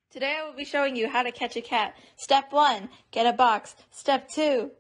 Today I will be showing you how to catch a cat. Step 1, get a box. Step 2,